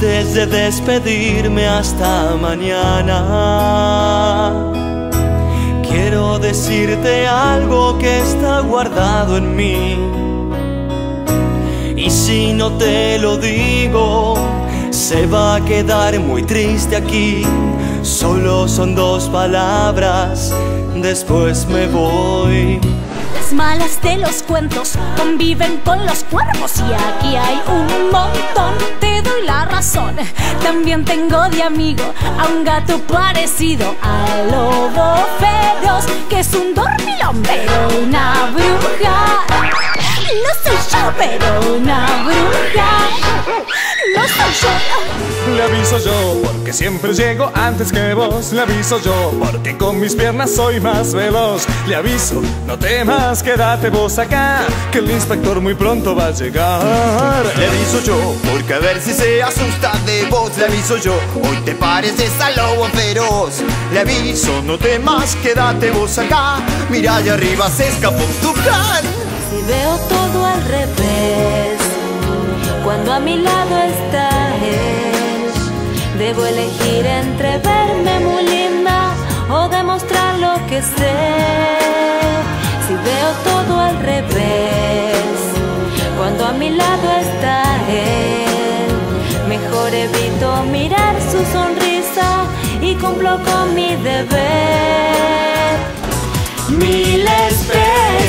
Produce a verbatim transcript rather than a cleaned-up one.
Antes de despedirme hasta mañana, quiero decirte algo que está guardado en mí. Y si no te lo digo, se va a quedar muy triste aquí. Solo son dos palabras, después me voy. Las malas de los cuentos conviven con los cuervos y aquí hay un montón. Te doy la razón. También tengo de amigo a un gato parecido al lobo feroz, que es un dormilón, pero una bruja. No soy yo, pero una bruja. No soy yo. Le aviso yo porque siempre llego antes que vos. Le aviso yo porque con mis piernas soy más veloz. Le aviso, no temas, quédate vos acá, que el inspector muy pronto va a llegar. Le aviso yo porque a ver si se asusta de vos. Le aviso yo, hoy te pareces al lobo feroz. Le aviso, no temas, quédate vos acá. Mira allá arriba, se escapó un tucán. Si veo todo al revés, cuando a mi lado está él, debo elegir entre verme muy linda o demostrar lo que sé. Si veo todo al revés, cuando a mi lado está él, mejor evito mirar su sonrisa y cumplo con mi deber. Mil esperanzas